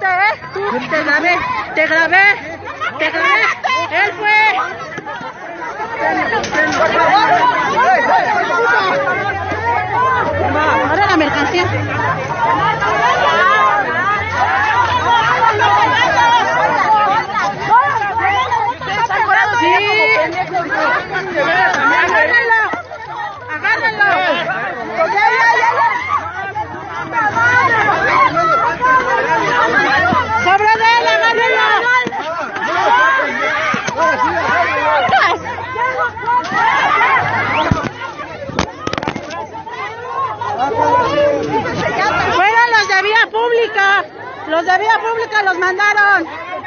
grabaste, ¿eh? Te grabé. Él fue. Ahora la mercancía. Sí. Agárrenlo. Sobre de él, agárrenlo. Fueron los de vía pública. Los de vía pública los mandaron.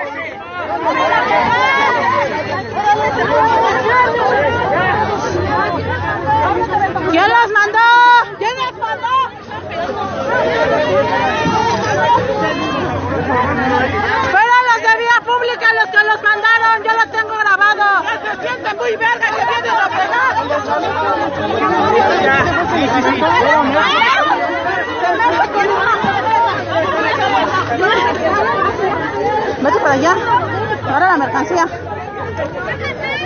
¿Quién los mandó? ¿Quién los mandó? Fueron los de vía pública los que los mandaron. Yo los tengo grabado. Ya se siente muy verga que vienen a pegar. Vete para allá. Ahora la mercancía.